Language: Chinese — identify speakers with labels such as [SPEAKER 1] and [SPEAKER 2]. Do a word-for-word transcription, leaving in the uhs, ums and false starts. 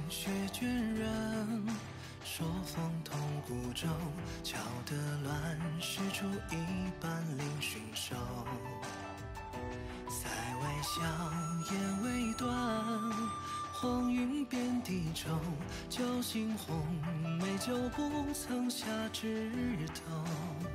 [SPEAKER 1] 雪倦人，说风同孤舟，桥得乱石出一半凌寻手。塞外笑，烟未断，黄云遍地愁。酒醒红，美酒不曾下枝头。